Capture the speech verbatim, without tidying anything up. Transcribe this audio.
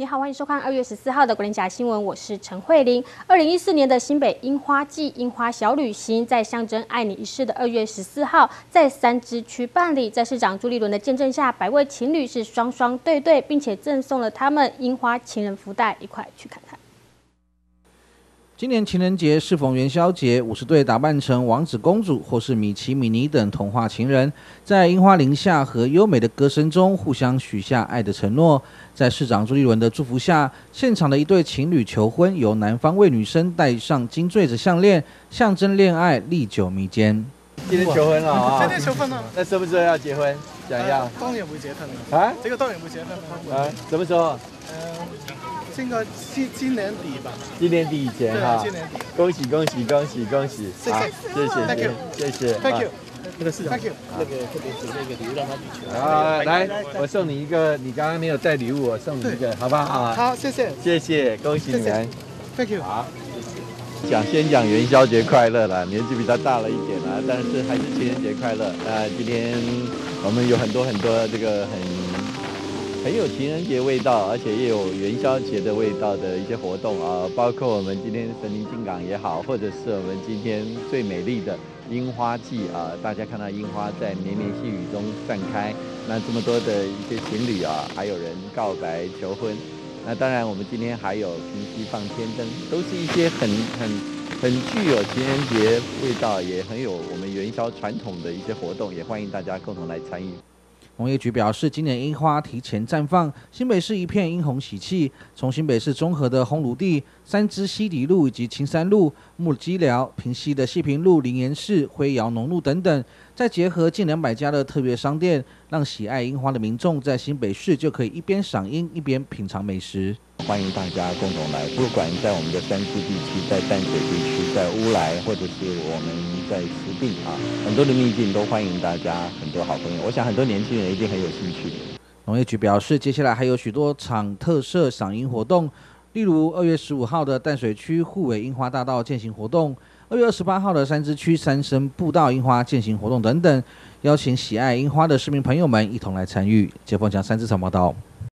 好，欢迎收看二月十四号的国联甲新闻，我是陈慧玲。二零一四年的新北樱花季樱花小旅行，在象征爱你一世的二月十四号，在三支区办理。在市长朱立伦的见证下，百位情侣是双双对对，并且赠送了他们樱花情人福袋，一块去看看。 今年情人节适逢元宵节，五十对打扮成王子公主或是米奇、米妮等童话情人，在樱花林下和优美的歌声中，互相许下爱的承诺。在市长朱立伦的祝福下，现场的一对情侣求婚，由男方为女生戴上金坠子项链，象征恋爱历久弥坚。 今天求婚了啊！ 今天求婚了， 那什么时候要结婚？想要？ 呃、当然不结婚了啊！这个当然不结婚了啊！什么时候？ 呃。 应该今今年底吧， 今年底以前哈， 今年底， 恭喜恭喜恭喜恭喜！ 谢谢谢谢 ，Thank you， 谢谢 ，Thank you， 那个市长 ，Thank you， 那个特别准备一个礼物让他去求。 啊，来，我送你一个，你刚刚没有带礼物，我送你一个，好不好？ 好，谢谢， 谢谢，恭喜你们 ，Thank you， 好。讲先讲元宵节快乐啦，年纪比较大了一点啦，但是还是情人节快乐。呃，今天我们有很多很多这个很。 很有情人节味道，而且也有元宵节的味道的一些活动啊，包括我们今天神灵进港也好，或者是我们今天最美丽的樱花季啊，大家看到樱花在绵绵细雨中散开，那这么多的一些情侣啊，还有人告白求婚，那当然我们今天还有平息放天灯，都是一些很很很具有情人节味道，也很有我们元宵传统的一些活动，也欢迎大家共同来参与。 农业局表示，今年樱花提前绽放，新北市一片樱红喜气。从新北市中和的烘炉地、三支西底路以及青山路、木基寮、平溪的细平路、林岩市、灰窑农路等等，再结合近两百家的特别商店，让喜爱樱花的民众在新北市就可以一边赏樱一边品尝美食。 欢迎大家共同来，不管在我们的三芝地区、在淡水地区、在乌来，或者是我们在石碇啊，很多的秘境都欢迎大家，很多好朋友。我想很多年轻人一定很有兴趣。 农业局表示，接下来还有许多场特色赏樱活动，例如二月十五号的淡水区互尾樱花大道践行活动，二月二十八号的三芝区三生步道樱花践行活动等等，邀请喜爱樱花的市民朋友们一同来参与。接凤强三芝场报道。